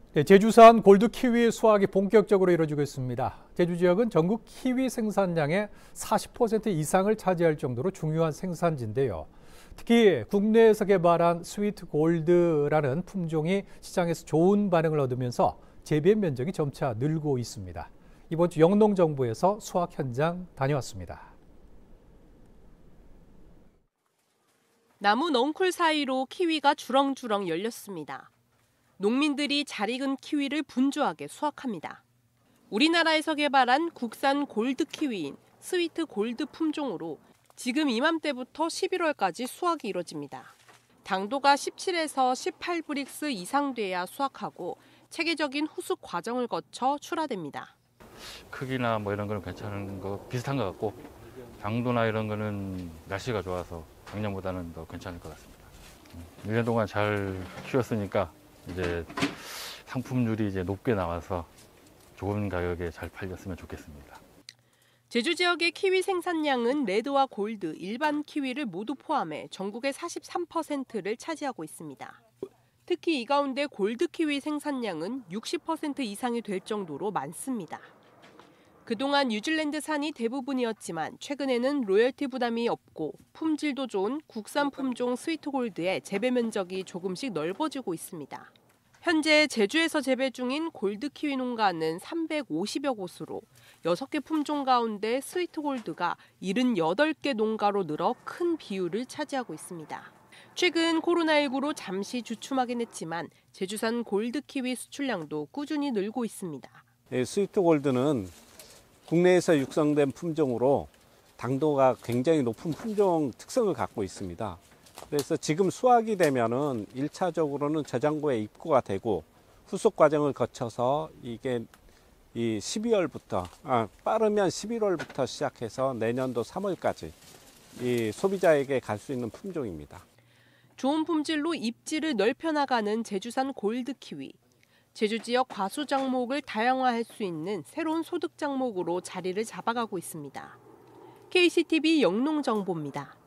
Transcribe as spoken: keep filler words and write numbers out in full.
네, 제주산 골드 키위 수확이 본격적으로 이루어지고 있습니다. 제주 지역은 전국 키위 생산량의 사십 퍼센트 이상을 차지할 정도로 중요한 생산지인데요. 특히 국내에서 개발한 스위트 골드라는 품종이 시장에서 좋은 반응을 얻으면서 재배 면적이 점차 늘고 있습니다. 이번 주 영농정보에서 수확 현장 다녀왔습니다. 나무 넝쿨 사이로 키위가 주렁주렁 열렸습니다. 농민들이 잘 익은 키위를 분주하게 수확합니다. 우리나라에서 개발한 국산 골드 키위인 스위트 골드 품종으로 지금 이맘때부터 십일월까지 수확이 이뤄집니다. 당도가 십칠에서 십팔 브릭스 이상 돼야 수확하고 체계적인 후숙 과정을 거쳐 출하됩니다. 크기나 뭐 이런 거는 괜찮은 거 비슷한 것 같고 당도나 이런 거는 날씨가 좋아서 작년보다는 더 괜찮을 것 같습니다. 일 년 동안 잘 키웠으니까 이제 상품률이 이제 높게 나와서 좋은 가격에 잘 팔렸으면 좋겠습니다. 제주 지역의 키위 생산량은 레드와 골드, 일반 키위를 모두 포함해 전국의 사십삼 퍼센트를 차지하고 있습니다. 특히 이 가운데 골드 키위 생산량은 육십 퍼센트 이상이 될 정도로 많습니다. 그동안 뉴질랜드산이 대부분이었지만 최근에는 로열티 부담이 없고 품질도 좋은 국산 품종 스위트 골드의 재배 면적이 조금씩 넓어지고 있습니다. 현재 제주에서 재배 중인 골드 키위 농가는 삼백오십여 곳으로 여섯 개 품종 가운데 스위트 골드가 칠십팔 개 농가로 늘어 큰 비율을 차지하고 있습니다. 최근 코로나십구로 잠시 주춤하긴 했지만 제주산 골드 키위 수출량도 꾸준히 늘고 있습니다. 네, 스위트 골드는 국내에서 육성된 품종으로 당도가 굉장히 높은 품종 특성을 갖고 있습니다. 그래서 지금 수확이 되면은 일 차적으로는 저장고에 입고가 되고 후숙 과정을 거쳐서 이게 이 십이월부터 아, 빠르면 십일월부터 시작해서 내년도 삼월까지 이 소비자에게 갈 수 있는 품종입니다. 좋은 품질로 입지를 넓혀나가는 제주산 골드 키위. 제주 지역 과수 작목을 다양화할 수 있는 새로운 소득 작목으로 자리를 잡아가고 있습니다. 케이씨티비 영농정보입니다.